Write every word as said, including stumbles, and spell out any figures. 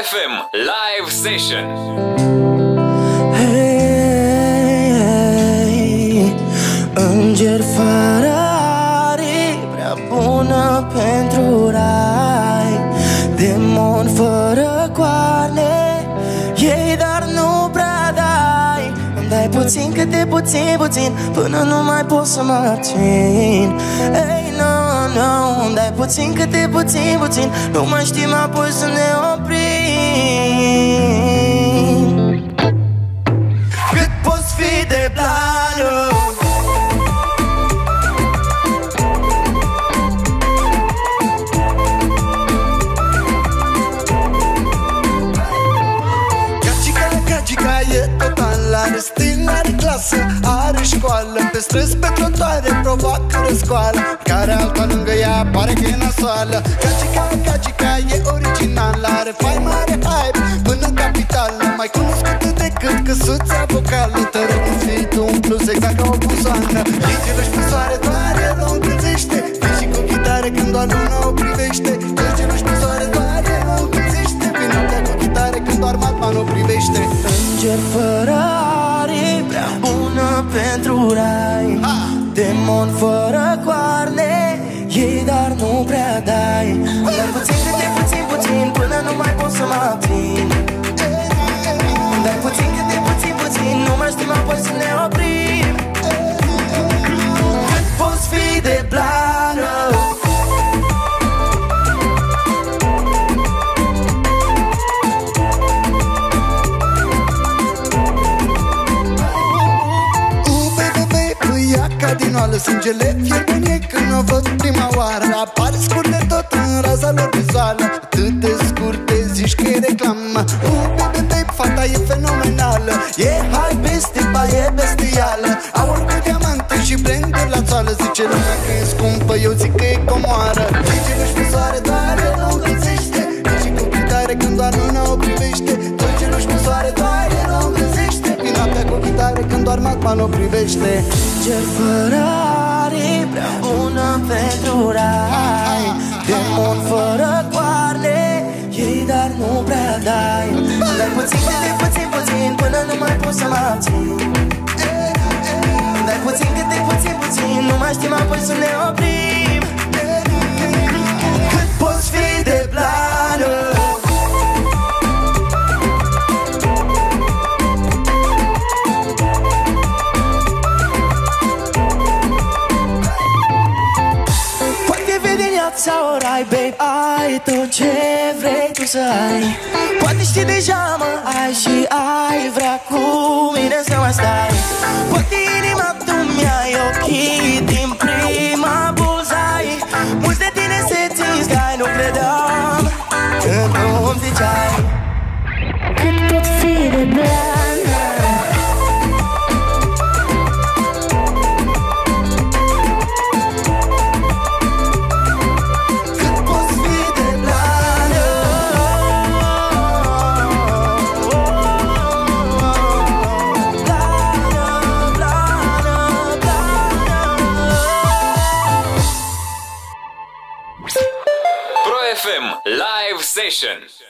F M Live Session. Hey, hey, înger fără aripi, prea bună pentru rai. Demon fără coarne, ei dar nu prea dai. Îmi dai puțin câte puțin, puțin, până nu mai pot să mă abțin. Ei, no, no, îmi dai puțin câte puțin, puțin, nu mai știm apoi să ne oprim. Cât poți fi de blană, Gagica e total, are stil, are clasă, are școală. Pe străzi, pe trotuare, provoacă răscoală. Care alta lângă ea pare că e nasoală. Gagica, Gagica e originală, are faimă, are hype până în capitală. Mai cunoscută decât căsuța vocală. Te rog în fi tu un plus exact ca o buzoană. Ligele și pe soare doare, o încălzește. Vii și cu chitare când doar luna o privește. Ligele și pe soare doare, o încălzește. Vii noaptea cu chitare când doar Batman o privește. Înger fără aripi, prea bună pentru rai. Demon fără coarne, ei dar nu prea dai. Dar puțin câte puțin, puțin, până nu mai pot să mă abțin. Dar puțin câte puțin, puțin, nu mai știm apoi să ne oprim. Cât poți fi de blană, Cadinoală, sângele fierbânie când o văd prima oară. Apare scurt de tot în raza lor vizuală. Atât de scurte zici că e reclamă. Uh, baby, baby, fata e fenomenală. E hype-istic-ba, e bestială. Aur cu diamante și blender la țoală. Zice lumea că e scumpă, eu zic că e comoară. Ligele-și pe soare doare, o încălzește. Și cu chitare când doar luna o privește. Ligele-și pe soare doare, o încălzește. Vin noaptea cu chitare când doar Batman o privește. Înger fără aripi, prea bună pentru rai. Demon fără coarne, ei dar nu prea dai. Dar puțin câte puțin, puțin, până nu mai pot să mă abțin. Dar puțin câte puțin, puțin, nu mai știm apoi să ne oprim. Cât poți fi de blană, sau orai, babe, ai tot ce vrei tu să ai. Poate știi deja mă ai și ai vrea cu mine să mai stai. Poate inima tu mi-ai ochii din prima buzai. Mulți de tine se țin stai, nu credeam când nu-mi ziceai. Cât pot fi de blană, F M Live Session.